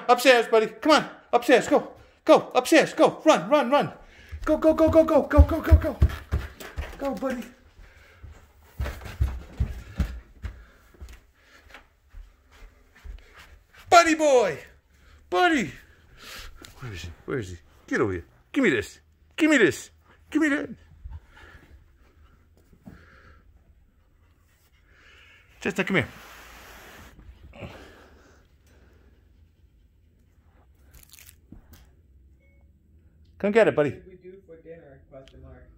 Upstairs, buddy. Come on. Upstairs. Go. Go. Upstairs. Go. Run, run, run. Go, go, go, go, go, go, go, go, go. Go, buddy. Buddy boy. Buddy. Where is he? Where is he? Get over here. Give me this. Give me this. Give me that. Chestnut, come here. Come get it, buddy. What did we do for dinner? Question mark.